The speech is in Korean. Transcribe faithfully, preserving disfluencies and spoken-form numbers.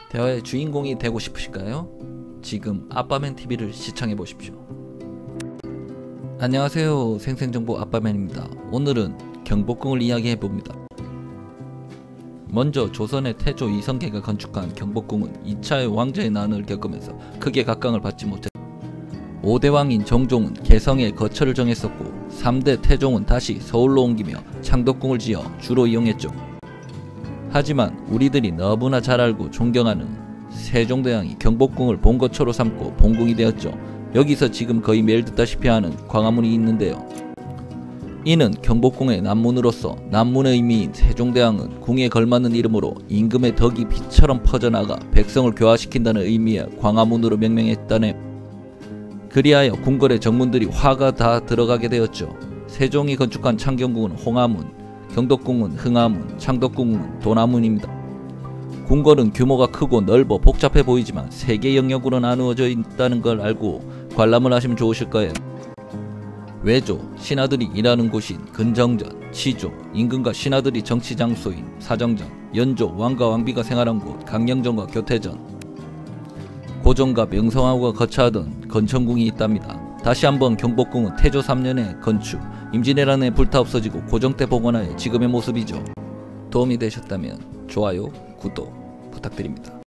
대화의 주인공이 되고 싶으신가요? 지금 아빠맨티비를 시청해 보십시오. 안녕하세요, 생생정보 아빠맨입니다. 오늘은 경복궁을 이야기해 봅니다. 먼저 조선의 태조 이성계가 건축한 경복궁은 이 차의 왕조의 난을 겪으면서 크게 각광을 받지 못했다. 오 대 왕인 정종은 개성의 거처를 정했었고 삼 대 태종은 다시 서울로 옮기며 창덕궁을 지어 주로 이용했죠. 하지만 우리들이 너무나 잘 알고 존경하는 세종대왕이 경복궁을 본거처로 삼고 본궁이 되었죠. 여기서 지금 거의 매일 듣다시피 하는 광화문이 있는데요. 이는 경복궁의 남문으로서 남문의 의미인 세종대왕은 궁에 걸맞는 이름으로 임금의 덕이 비처럼 퍼져나가 백성을 교화시킨다는 의미의 광화문으로 명명했다네. 그리하여 궁궐의 정문들이 화가 다 들어가게 되었죠. 세종이 건축한 창경궁은 홍화문, 경덕궁은 흥화문, 창덕궁은 도나문입니다. 궁궐은 규모가 크고 넓어 복잡해 보이지만 세 개 영역으로 나누어져 있다는 걸 알고 관람을 하시면 좋으실 거예요. 외조, 신하들이 일하는 곳인 근정전, 치조, 임금과 신하들이 정치 장소인 사정전, 연조, 왕과 왕비가 생활한 곳 강령전과 교태전, 고종과 명성황후가 거처하던 건천궁이 있답니다. 다시 한번 경복궁은 태조 삼 년에 건축, 임진왜란에 불타 없어지고 고종 때 복원하여 지금의 모습이죠. 도움이 되셨다면 좋아요, 구독 부탁드립니다.